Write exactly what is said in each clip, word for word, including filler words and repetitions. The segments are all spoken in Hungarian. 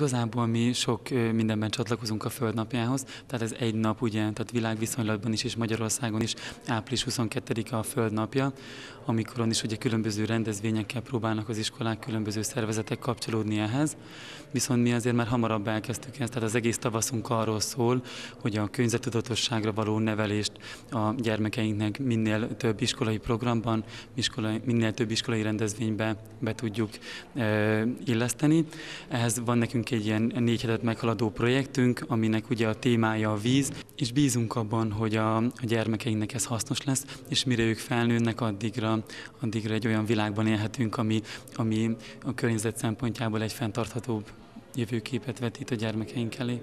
Igazából mi sok mindenben csatlakozunk a Földnapjához, tehát ez egy nap, ugye, tehát világviszonylatban is és Magyarországon is április huszonkettedike a Földnapja, amikor is ugye különböző rendezvényekkel próbálnak az iskolák, különböző szervezetek kapcsolódni ehhez. Viszont mi azért már hamarabb elkezdtük ezt, tehát az egész tavaszunk arról szól, hogy a környezettudatosságra való nevelést a gyermekeinknek minél több iskolai programban, iskolai, minél több iskolai rendezvénybe be tudjuk e, illeszteni. Ehhez van nekünk egy ilyen négy hetet meghaladó projektünk, aminek ugye a témája a víz, és bízunk abban, hogy a, a gyermekeinknek ez hasznos lesz, és mire ők felnőnek, addigra, addigra egy olyan világban élhetünk, ami, ami a környezet szempontjából egy fenntarthatóbb jövőképet vetít a gyermekeink elé.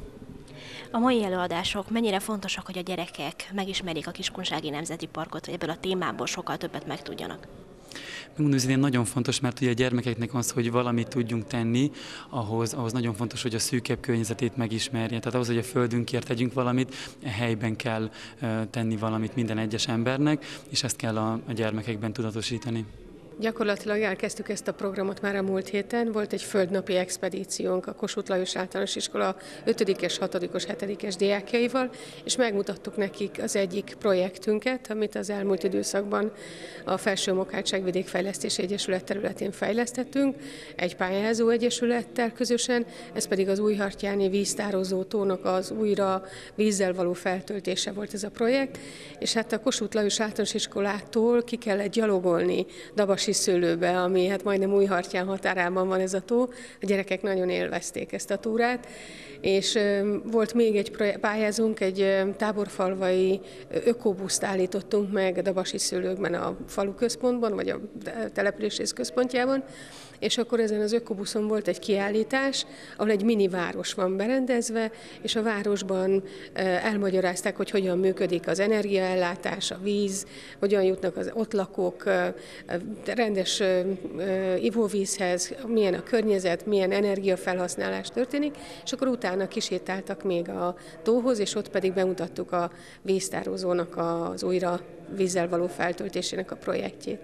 A mai előadások mennyire fontosak, hogy a gyerekek megismerjék a Kiskunsági Nemzeti Parkot, hogy ebből a témából sokkal többet megtudjanak? Megmondom, hogy ez nagyon fontos, mert ugye a gyermekeknek az, hogy valamit tudjunk tenni, ahhoz, ahhoz nagyon fontos, hogy a szűkebb környezetét megismerje. Tehát ahhoz, hogy a földünkért tegyünk valamit, helyben kell tenni valamit minden egyes embernek, és ezt kell a, a gyermekekben tudatosítani. Gyakorlatilag elkezdtük ezt a programot már a múlt héten. Volt egy földnapi expedíciónk a Kossuth Lajos Általános Iskola ötödikes, hatodikos, hetedikes diákjaival, és megmutattuk nekik az egyik projektünket, amit az elmúlt időszakban a Felső Mohácság Vidékfejlesztési Egyesület területén fejlesztettünk, egy pályázó egyesülettel közösen, ez pedig az Újhartyáni víztározó tónak az újra vízzel való feltöltése volt ez a projekt, és hát a Kossuth Lajos Általános Iskolától ki kellett gyalogolni Dabasi Szőlőbe, ami hát majdnem Újhartyán határában van ez a tó. A gyerekek nagyon élvezték ezt a túrát, és volt még egy pályázónk, egy táborfalvai ökobuszt állítottunk meg Dabasi Szőlőkben a falu központban, vagy a településrész központjában, és akkor ezen az ökobuszon volt egy kiállítás, ahol egy mini város van berendezve, és a városban elmagyarázták, hogy hogyan működik az energiaellátás, a víz, hogyan jutnak az ott lakók rendes ivóvízhez, milyen a környezet, milyen energiafelhasználás történik, és akkor utána kisétáltak még a tóhoz, és ott pedig bemutattuk a víztározónak az újra vízzel való feltöltésének a projektjét.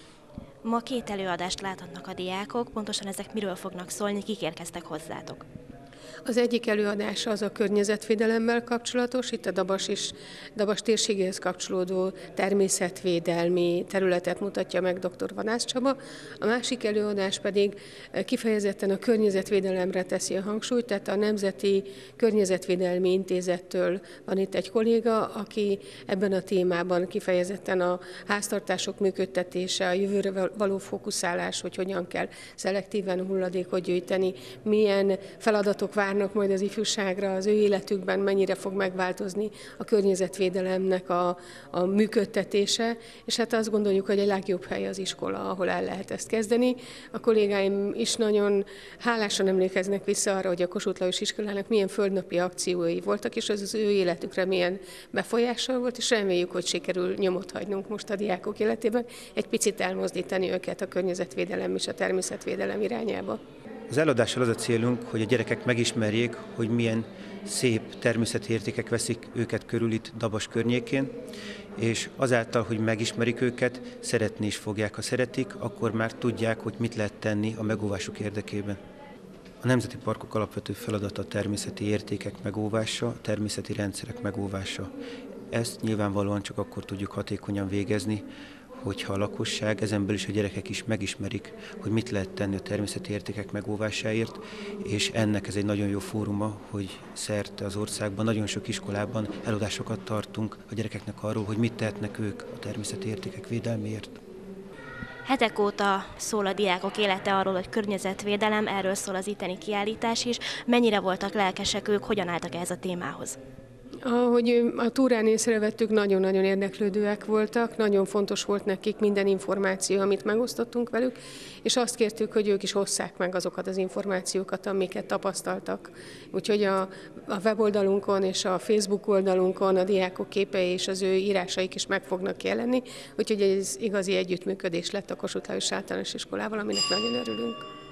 Ma két előadást láthatnak a diákok, pontosan ezek miről fognak szólni, kik érkeztek hozzátok? Az egyik előadás az a környezetvédelemmel kapcsolatos, itt a Dabas és Dabas térségéhez kapcsolódó természetvédelmi területet mutatja meg dr. Vanász Csaba. A másik előadás pedig kifejezetten a környezetvédelemre teszi a hangsúlyt, tehát a Nemzeti Környezetvédelmi Intézettől van itt egy kolléga, aki ebben a témában kifejezetten a háztartások működtetése, a jövőre való fókuszálás, hogy hogyan kell szelektíven hulladékot gyűjteni, milyen feladatok várnak majd az ifjúságra, az ő életükben mennyire fog megváltozni a környezetvédelemnek a, a működtetése, és hát azt gondoljuk, hogy a legjobb hely az iskola, ahol el lehet ezt kezdeni. A kollégáim is nagyon hálásan emlékeznek vissza arra, hogy a Kossuth Lajos Iskolának milyen földnapi akciói voltak, és az az ő életükre milyen befolyással volt, és reméljük, hogy sikerül nyomot hagynunk most a diákok életében, egy picit elmozdítani őket a környezetvédelem és a természetvédelem irányába. Az előadással az a célunk, hogy a gyerekek megismerjék, hogy milyen szép természeti értékek veszik őket körül itt Dabas környékén, és azáltal, hogy megismerik őket, szeretni is fogják. Ha szeretik, akkor már tudják, hogy mit lehet tenni a megóvásuk érdekében. A nemzeti parkok alapvető feladata a természeti értékek megóvása, a természeti rendszerek megóvása. Ezt nyilvánvalóan csak akkor tudjuk hatékonyan végezni, hogyha a lakosság, ezen belül is a gyerekek is megismerik, hogy mit lehet tenni a természeti értékek megóvásáért, és ennek ez egy nagyon jó fóruma, hogy szerte az országban, nagyon sok iskolában előadásokat tartunk a gyerekeknek arról, hogy mit tehetnek ők a természeti értékek védelméért. Hetek óta szól a diákok élete arról, hogy környezetvédelem, erről szól az itteni kiállítás is. Mennyire voltak lelkesek ők, hogyan álltak ehhez a témához? Ahogy a túrán észrevettük, nagyon-nagyon érdeklődőek voltak, nagyon fontos volt nekik minden információ, amit megosztottunk velük, és azt kértük, hogy ők is hozzák meg azokat az információkat, amiket tapasztaltak. Úgyhogy a, a weboldalunkon és a Facebook oldalunkon a diákok képei és az ő írásaik is meg fognak jelenni, úgyhogy ez igazi együttműködés lett a Kossuth Lajos Általános Iskolával, aminek nagyon örülünk.